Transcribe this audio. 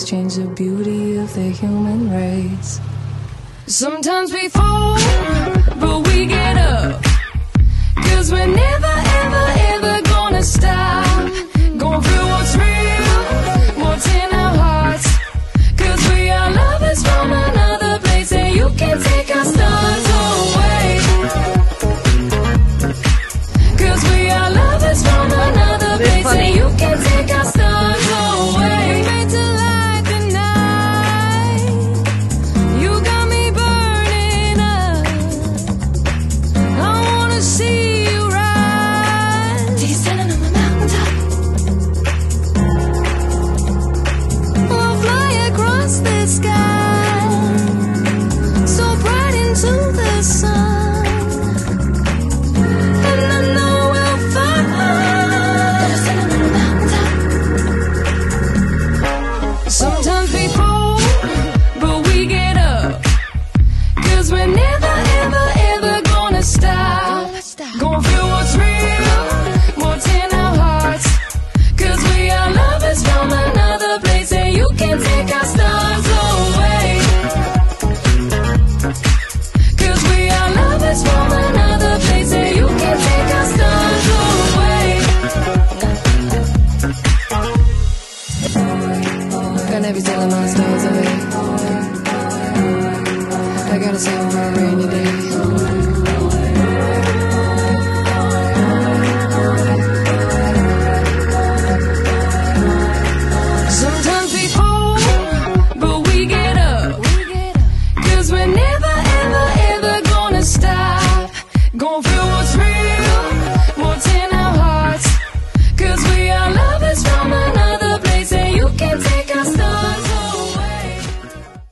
change the beauty of the human race. Sometimes we fall, but we get up, 'cause we're never, ever, ever gonna stop. Going through what's real, what's in our hearts, 'cause we are lovers from another place, and you can take our stars away. 'Cause we are lovers from another place, and you can take our stars away. Made to light the night, you got me burning up. I wanna see you rise, descending on the mountaintop. We'll fly across the sky, so bright into the sun, and I know we'll find, descending on the mountaintop. Sometimes we fall, but we get up, 'cause we're never, ever, ever gonna stop. Going through what's real, what's in our hearts, 'cause we are lovers from another place, and you can take our stars away. 'Cause we are lovers from another place, and you can take our stars away. Gonna be telling my stars away. I gotta save for a rainy day.